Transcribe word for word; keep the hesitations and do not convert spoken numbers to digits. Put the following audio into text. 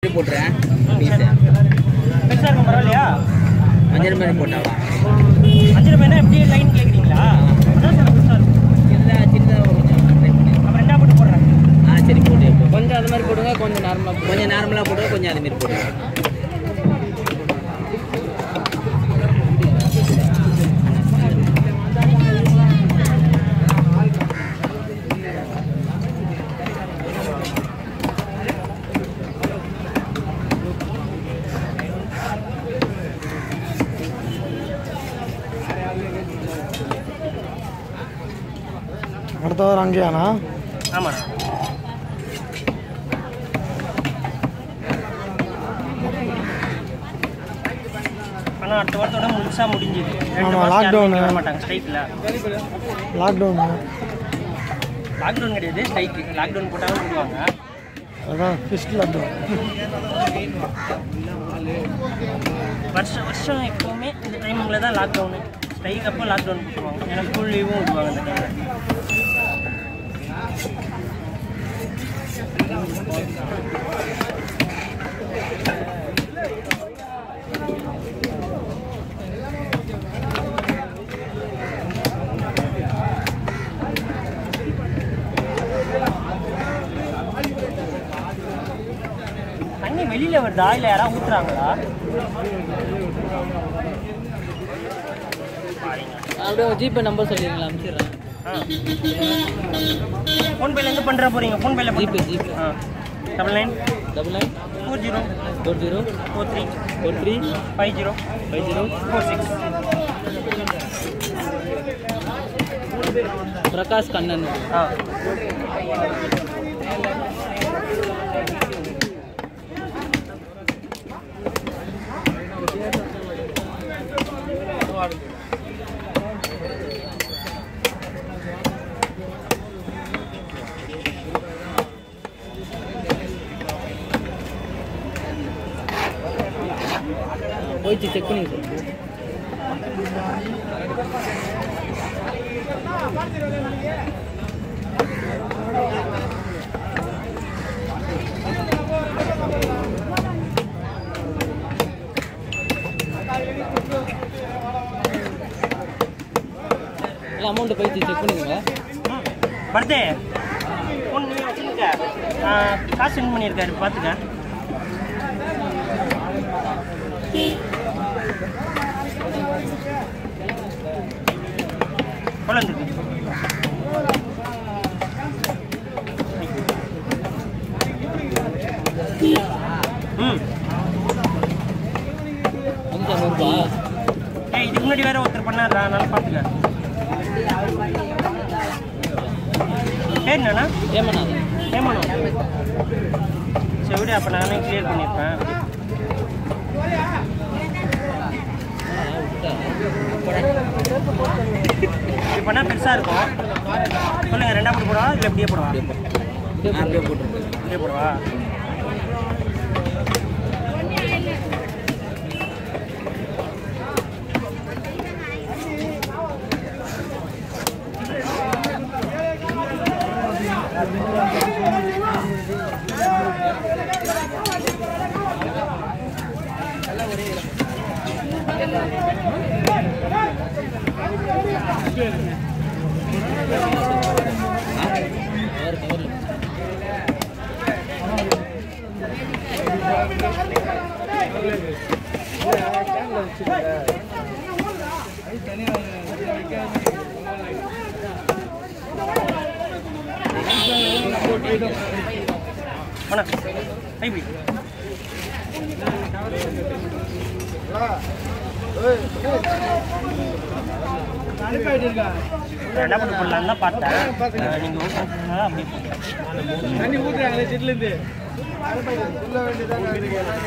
போட்டுறேன் பீஸ் பெருசாக இருக்கும் பரவாயில்லையா? மஞ்சள் மாதிரி போட்டாவா? மஞ்சள் மேலே எப்படி லைன் கேட்குறீங்களா? அதான் சார் பெருசாக இருக்கும். இல்லை சின்னதாக கொஞ்சம் ட்ரை பண்ணி அப்புறம் ரெண்டாக போட்டு போடுறேன். ஆ சரி போட்டு கொஞ்சம் அது மாதிரி போடுங்க, கொஞ்சம் நார்மலாக கொஞ்சம் நார்மலாக போடுங்க, கொஞ்சம் அதுமாரி போடுங்க. அடுத்த வாரம் அங்கேயாண்ணா? ஆமாண்ணா. ஆனால் அடுத்த வாரத்தோட முழுசாக முடிஞ்சுது. ஆமாம், லாக்டவுனு மாட்டாங்க ஸ்ட்ரைக்கில். லாக்டவுனு லாக்டவுன் கிடையாது, ஸ்ட்ரைக்கு. லாக்டவுன் போட்டாலும் போடுவாங்க. அதான் ஃபிஸ்ட் லாக்டவுன். வருஷம் வருஷம் எப்போவுமே இந்த டைமிங்கில் தான் லாக்டவுனு. ஸ்ட்ரைக் அப்போ லாக்டவுன் போட்டுருவாங்க. ஏன்னா ஸ்கூல் லீவும் விடுவாங்க அந்த டைமில். தண்ணி வெளியில் வருதா இல்லை யாராவது ஊற்றுறாங்களா? அப்படியே ஜிபே நம்பர் சொல்லிடுங்களா? அனுப்பிச்சிடுறேன். ஆ ஃபோன்பேலேருந்து பண்ணுற போகிறீங்க? ஃபோன்பேல ஜிபே ஜிபே ஆ double nine double nine four zero four zero four three four three five zero five zero four six. Prakash Kannan. ஆ போயிடுச்சு, செக் பண்ணி சார். இல்லை அமௌண்ட்டு போயிடுச்சு, செக் பண்ணிக்கோங்க. பர்த்டே ஃபோன் நீங்கள் வச்சுருக்க. காசு சென்ட் பண்ணியிருக்காரு, பார்த்துக்க. எவ்வளோ இருக்கு? ம் அஞ்சு நூறுபா. ஏய் இதுக்கு முன்னாடி வேறு ஒருத்தர் பண்ணாரா, நான் பார்த்துக்க. பேர் என்னண்ணா? ஏமண்ணா? ஏமாண்ணா. சரி விடு, அப்போ நானே கிளியர் பண்ணியிருப்பேன். இப்படி பண்ணால் பெருசாக இருக்கும். சொல்லுங்கள், ரெண்டா போட்டு போடுவா இல்லை எப்படியே போடுவா? அப்படியே போட்டுருக்கேன். அப்படியே போடுவா. அண்ணா கைப்பிடி. என்ன பண்ண போடலான்னு தான் பார்த்தேன். நீங்கள் ஓப்பன் பண்ணால் அப்படியே போட்டேன்.